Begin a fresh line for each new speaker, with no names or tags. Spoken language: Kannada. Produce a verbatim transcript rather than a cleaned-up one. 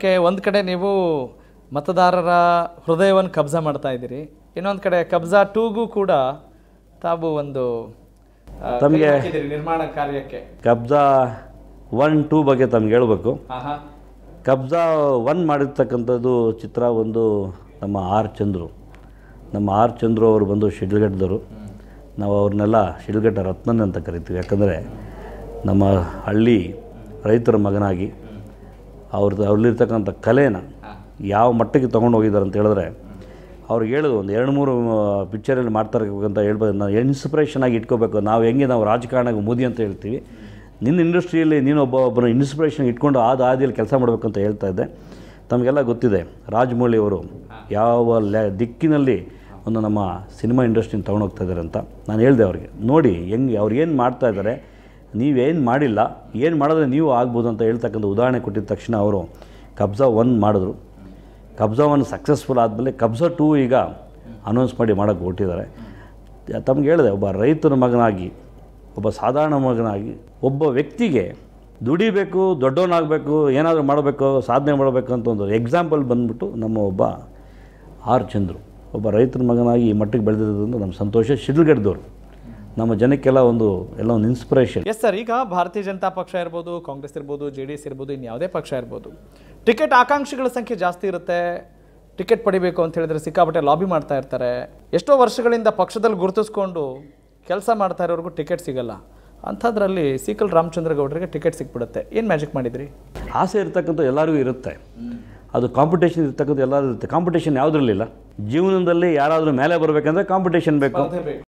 ಕೆ ಒಂದು ಕಡೆ ನೀವು ಮತದಾರರ ಹೃದಯವನ್ನು ಕಬ್ಜಾ ಮಾಡ್ತಾ ಇದ್ದೀರಿ, ಇನ್ನೊಂದು ಕಡೆ ಕಬ್ಜಾ ಟೂಗೂ ಕೂಡ ತಾವು ಒಂದು
ತಮಗೆ
ನಿರ್ಮಾಣ ಕಾರ್ಯಕ್ಕೆ
ಕಬ್ಜಾ ಒನ್ ಟೂ ಬಗ್ಗೆ ತಮ್ಗೆ ಹೇಳಬೇಕು.
ಆಹಾ
ಕಬ್ಜಾ ಒನ್ ಮಾಡಿರ್ತಕ್ಕಂಥದ್ದು ಚಿತ್ರ ಒಂದು ನಮ್ಮ ಆರ್ ಚಂದ್ರು ನಮ್ಮ ಆರ್ ಚಂದ್ರು ಅವರು ಬಂದು ಶಿಡ್ಲಘಟ್ಟದವರು. ನಾವು ಅವ್ರನ್ನೆಲ್ಲ ಶಿಡ್ಲಘಟ್ಟ ರತ್ನನ್ ಅಂತ ಕರಿತೀವಿ. ಯಾಕಂದರೆ ನಮ್ಮ ಹಳ್ಳಿ ರೈತರ ಮಗನಾಗಿ ಅವ್ರದ್ದು ಅವ್ರಲ್ಲಿರ್ತಕ್ಕಂಥ ಕಲೆನ ಯಾವ ಮಟ್ಟಕ್ಕೆ ತೊಗೊಂಡು ಹೋಗಿದ್ದಾರೆ ಅಂತ ಹೇಳಿದ್ರೆ, ಅವ್ರಿಗೆ ಹೇಳೋದು ಒಂದು ಎರಡು ಮೂರು ಪಿಕ್ಚರಲ್ಲಿ ಮಾಡ್ತಾ ಇರಬೇಕಂತ ಹೇಳ್ಬೋದು. ನಾವು ಇನ್ಸ್ಪಿರೇಷನ್ ಆಗಿ ಇಟ್ಕೋಬೇಕು. ನಾವು ಹೆಂಗೆ ನಾವು ರಾಜಕಾರಣಕ್ಕೆ ಮೋದಿ ಅಂತ ಹೇಳ್ತೀವಿ, ನಿನ್ನ ಇಂಡಸ್ಟ್ರಿಯಲ್ಲಿ ನೀನು ಒಬ್ಬ ಒಬ್ಬನ ಇನ್ಸ್ಪಿರೇಷನ್ ಇಟ್ಕೊಂಡು ಆದ ಹಾದಿಯಲ್ಲಿ ಕೆಲಸ ಮಾಡಬೇಕು ಅಂತ ಹೇಳ್ತಾ ಇದ್ದೆ. ತಮಗೆಲ್ಲ ಗೊತ್ತಿದೆ ರಾಜಮೌಳಿ ಅವರು ಯಾವ ಲ್ಯಾ ದಿಕ್ಕಿನಲ್ಲಿ ಒಂದು ನಮ್ಮ ಸಿನಿಮಾ ಇಂಡಸ್ಟ್ರಿನ ತೊಗೊಂಡೋಗ್ತಾ ಇದ್ದಾರೆ ಅಂತ. ನಾನು ಹೇಳಿದೆ ಅವ್ರಿಗೆ, ನೋಡಿ ಹೆಂಗೆ ಅವ್ರು ಏನು ಮಾಡ್ತಾ ಇದ್ದಾರೆ, ನೀವೇನು ಮಾಡಿಲ್ಲ, ಏನು ಮಾಡಿದ್ರೆ ನೀವು ಆಗ್ಬೋದು ಅಂತ ಹೇಳ್ತಕ್ಕಂಥ ಉದಾಹರಣೆ ಕೊಟ್ಟಿದ್ದ ತಕ್ಷಣ ಅವರು ಕಬ್ಜಾ ಒನ್ ಮಾಡಿದ್ರು. ಕಬ್ಜಾ ಒನ್ ಸಕ್ಸಸ್ಫುಲ್ ಆದಮೇಲೆ ಕಬ್ಜಾ ಟೂ ಈಗ ಅನೌನ್ಸ್ ಮಾಡಿ ಮಾಡೋಕ್ಕೆ ಹೊರಟಿದ್ದಾರೆ. ತಮ್ಗೆ ಹೇಳಿದೆ, ಒಬ್ಬ ರೈತನ ಮಗನಾಗಿ, ಒಬ್ಬ ಸಾಧಾರಣ ಮಗನಾಗಿ, ಒಬ್ಬ ವ್ಯಕ್ತಿಗೆ ದುಡಿಬೇಕು, ದೊಡ್ಡವನಾಗಬೇಕು, ಏನಾದರೂ ಮಾಡಬೇಕು, ಸಾಧನೆ ಮಾಡಬೇಕು ಅಂತ ಒಂದು ಎಕ್ಸಾಂಪಲ್ ಬಂದ್ಬಿಟ್ಟು ನಮ್ಮ ಒಬ್ಬ ಆರ್ ಚಂದ್ರು ಒಬ್ಬ ರೈತರ ಮಗನಾಗಿ ಈ ಮಟ್ಟಿಗೆ ಬೆಳೆದಿರೋದ್ರಿಂದ ನಮ್ಮ ಸಂತೋಷ. ಶಿಡ್ಲಘಟ್ಟದವರು ನಮ್ಮ ಜನಕ್ಕೆಲ್ಲ ಒಂದು ಎಲ್ಲ ಒಂದು ಇನ್ಸ್ಪಿರೇಷನ್.
ಎಸ್ ಸರ್, ಈಗ ಭಾರತೀಯ ಜನತಾ ಪಕ್ಷ ಇರ್ಬೋದು, ಕಾಂಗ್ರೆಸ್ ಇರ್ಬೋದು, ಜೆ ಡಿ ಎಸ್ ಇರ್ಬೋದು, ಇನ್ನು ಯಾವುದೇ ಪಕ್ಷ ಇರ್ಬೋದು, ಟಿಕೆಟ್ ಆಕಾಂಕ್ಷಿಗಳ ಸಂಖ್ಯೆ ಜಾಸ್ತಿ ಇರುತ್ತೆ. ಟಿಕೆಟ್ ಪಡಿಬೇಕು ಅಂತ ಹೇಳಿದ್ರೆ ಸಿಕ್ಕಾಪಟ್ಟೆ ಲಾಬಿ ಮಾಡ್ತಾ ಇರ್ತಾರೆ. ಎಷ್ಟೋ ವರ್ಷಗಳಿಂದ ಪಕ್ಷದಲ್ಲಿ ಗುರುತಿಸ್ಕೊಂಡು ಕೆಲಸ ಮಾಡ್ತಾ ಇರೋರ್ಗೂ ಟಿಕೆಟ್ ಸಿಗಲ್ಲ. ಅಂಥದ್ರಲ್ಲಿ ಸೀಕಲ್ ರಾಮಚಂದ್ರ ಗೌಡರಿಗೆ ಟಿಕೆಟ್ ಸಿಕ್ಬಿಡುತ್ತೆ. ಏನು ಮ್ಯಾಜಿಕ್ ಮಾಡಿದ್ರಿ?
ಆಸೆ ಇರ್ತಕ್ಕಂಥ ಎಲ್ಲರಿಗೂ ಇರುತ್ತೆ, ಅದು ಕಾಂಪಿಟೇಷನ್ ಇರ್ತಕ್ಕಂಥ ಎಲ್ಲರೂ ಇರುತ್ತೆ. ಕಾಂಪಿಟೇಷನ್ ಯಾವುದ್ರಲ್ಲಿಲ್ಲ. ಜೀವನದಲ್ಲಿ ಯಾರಾದರೂ ಮೇಲೆ ಬರಬೇಕಂದ್ರೆ ಕಾಂಪಿಟೇಷನ್ ಬೇಕು.